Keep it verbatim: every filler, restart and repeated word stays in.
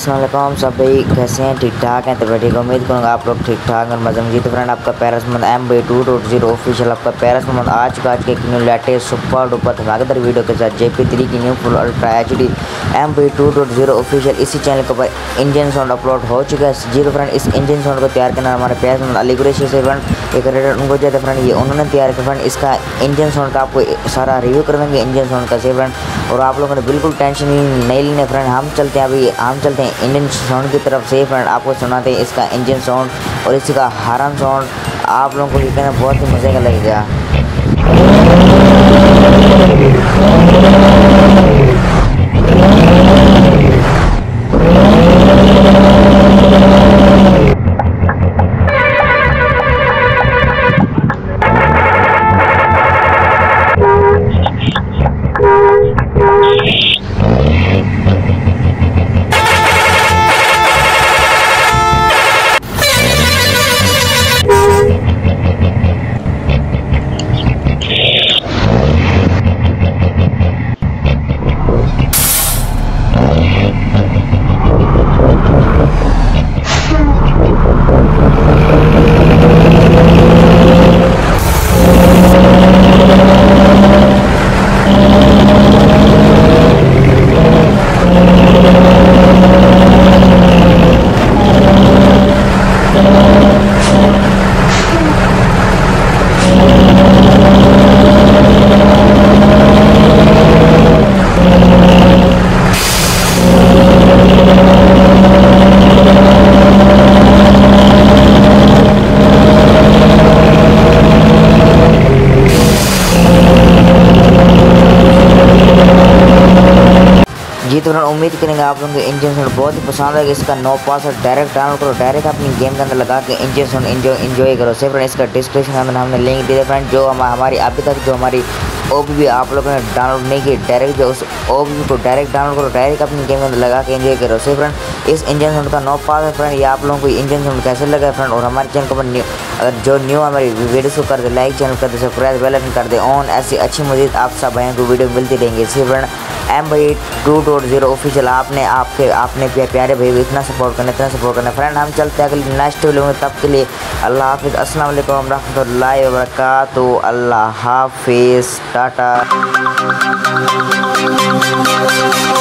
अस्सलाम वालेकुम सभी, कैसे हैं? ठीक ठाक हैं? तो बैठी उम्मीद करूँगा आप लोग ठीक ठाक और मज़े में जी। तो फ्रेंड, आपका Parasmand M B two dot zero official आपका पैरासमंद आज का आज के न्यू लेटेस्ट सुपर डुपर धमाकेदार वीडियो के साथ जे पी थ्री की new full ultra H D M B two dot zero official इसी चैनल के ऊपर इंजन साउंड अपलोड हो चुका है जी। तो फ्रेंड, इस इंजन साउंड को तैयार करना हमारे पैरासमंद अली कुरैशी से फ्रेंड एक रेडर उनको जाते फ्रेंड, ये उन्होंने तैयार किया फ्रेंड। इसका इंजन साउंड का आपको सारा रिव्यू कर देंगे इंजन साउंड का से फ्रेंड, और आप लोगों ने बिल्कुल टेंशन नहीं लेने फ्रेंड। हम चलते हैं अभी हम चलते हैं इंजन साउंड की तरफ से फ्रेंड, आपको सुनाते हैं इसका इंजन साउंड और इसका हॉर्न साउंड। आप लोगों को ये कहना बहुत ही मज़े का लगेगा। जी तो फ्रेंड, उम्मीद करेंगे आप लोगों को इंजन साउंड बहुत ही पसंद आएगा। इसका नो पास और डायरेक्ट डाउनलोड करो, डायरेक्ट अपनी गेम के अंदर लगा के इंजन साउंड एंजॉय एंजॉय करो से फ्रेंड। इसका डिस्क्रिप्शन में हमने लिंक दिया फ्रेंड, जो हम हमारी अभी तक जो हमारी ओ बी भी आप लोगों ने डाउनलोड नहीं की, डायरेक्ट जो उस ओ बी को डायरेक्ट डाउनलोड करो, डायरेक्ट अपनी गेम के अंदर लगा के एंजॉय करो से फ्रेंड। इस इंजन साउंड का नो पास है फ्रेंड, ये आप लोगों को इंजन साउंड कैसे लगा फ्रेंड, और हमारे चैनल को न्यू अगर जो न्यू हमारी वीडियोस को कर दे लाइक, चैनल कर दे सब्सक्राइब, बेल आइकन कर दे ऑन। ऐसी अच्छी मजीद आप सब भाइयों को वीडियो मिलती रहेंगी इसी friend. M B two dot zero official आपने आपके आपने प्यारे भाई इतना सपोर्ट करना इतना सपोर्ट करना फ्रेंड। हम चलते हैं अगले नेक्स्ट वीडियो में, तब के लिए अल्लाह हाफिज़, अस्सलाम वालेकुम रहमतुल्लाहि व बरकातुहू, अल्लाह हाफिज़, टाटा।